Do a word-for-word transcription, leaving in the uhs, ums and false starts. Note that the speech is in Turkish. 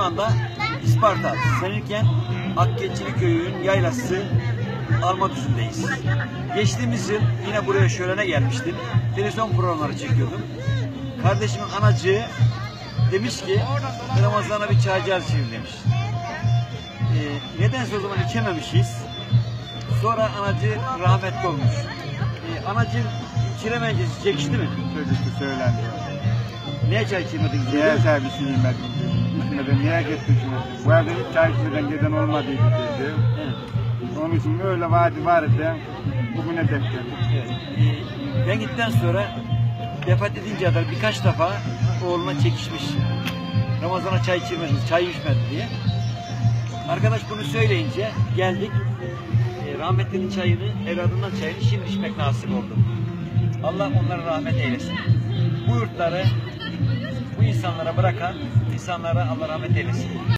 anda İsparta, Senirken Akçecilik Köyü'nün yaylası Armadüzü'ndeyiz. Geçtiğimiz yıl yine buraya şölene gelmiştim. Televizyon programları çekiyordum. Kardeşimin anacığı demiş ki Ramazan'a bir çaycı içelim demiş. Ee, nedense o zaman içememişiz. Sonra anacı rahmetli olmuş. Ee, anacı içiremeyince çekişti mi? Çocuktu söylendi. Niye çay içirmediniz? Niye servisi yemedim? İçmeden niye gitmişim? Bu evde hiç çay içmeden giden olmadıydı dedi. Evet. Onun için öyle vaadi vardı. Bugüne denk geldik. Evet. Ee, ben gittikten sonra vefat edince kadar birkaç defa oğluna çekişmiş. Ramazan'a çay içirmediniz, çay içmedi diye. Arkadaş bunu söyleyince geldik. E, rahmetlinin çayını, evladından çayını şimdi içmek nasip oldu. Allah onlara rahmet eylesin. Bu yurtları bu insanlara bırakan insanlara Allah rahmet eylesin.